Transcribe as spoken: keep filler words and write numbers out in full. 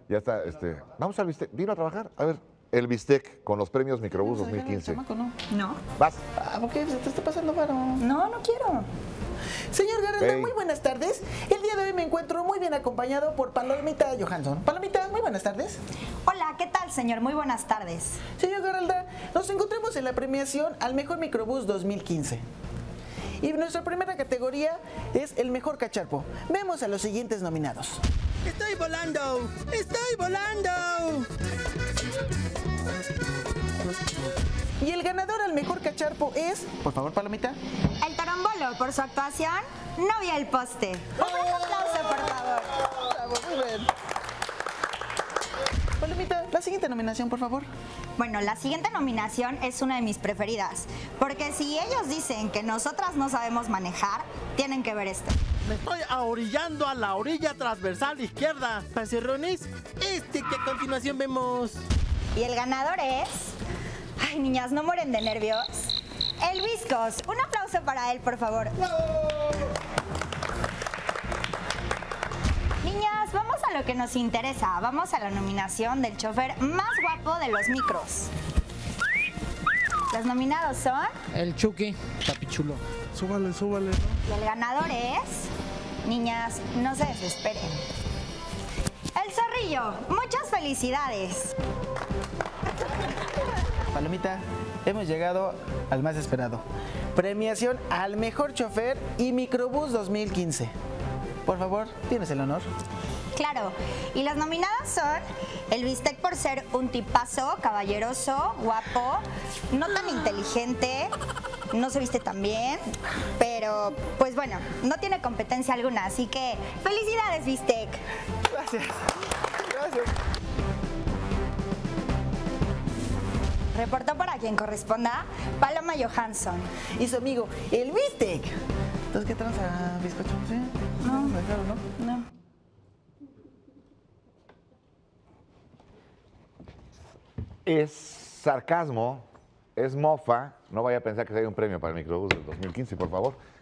Ya está, este. Vamos al bistec. ¿Vino a trabajar? A ver, el bistec con los premios Microbús dos mil quince. Chamaco, ¿no? No. Vas. Ah, ¿por qué? ¿Se te está pasando varo? No, no quiero. Señor Garralda, Hey. muy buenas tardes. El día de hoy me encuentro muy bien acompañado por Palomita Johansson. Palomita, muy buenas tardes. Hola, ¿qué tal, señor? Muy buenas tardes. Señor Garralda, nos encontramos en la premiación al Mejor Microbús dos mil quince. Y nuestra primera categoría es el Mejor Cacharpo. Vemos a los siguientes nominados. ¡Estoy volando! ¡Estoy volando! Y el ganador al Mejor Cacharpo es, por favor, Palomita. El Torombolo, por su actuación, no vi el poste. Un aplauso, por favor. Bravo, muy bien. Palomita, la siguiente nominación, por favor. Bueno, la siguiente nominación es una de mis preferidas, porque si ellos dicen que nosotras no sabemos manejar, tienen que ver esto. Me estoy ahorillando a la orilla transversal izquierda. Pancerrones, este que a continuación vemos. Y el ganador es... Ay, niñas, no mueren de nervios. El Viscos. Un aplauso para él, por favor. Niñas, vamos a lo que nos interesa. Vamos a la nominación del chofer más guapo de los micros. Los nominados son... El Chucky, papichulo. Súbale, súbale, ¿no? Y el ganador es... Niñas, no se desesperen. El Zorrillo. Muchas felicidades. Palomita, hemos llegado al más esperado. Premiación al Mejor Chofer y Microbús dos mil quince. Por favor, tienes el honor. Claro, y los nominados son el Bistec por ser un tipazo, caballeroso, guapo, no tan inteligente, no se viste tan bien, pero pues bueno, no tiene competencia alguna, así que felicidades, Bistec. Gracias. Gracias. Reportó para quien corresponda, Paloma Johansson. Y su amigo, el Bistec. Entonces, ¿qué tranza, bizcocho? ¿Sí? No. ¿Me dejaron, no? No. Es sarcasmo, es mofa. No vaya a pensar que hay un premio para el Microbús del dos mil quince, por favor.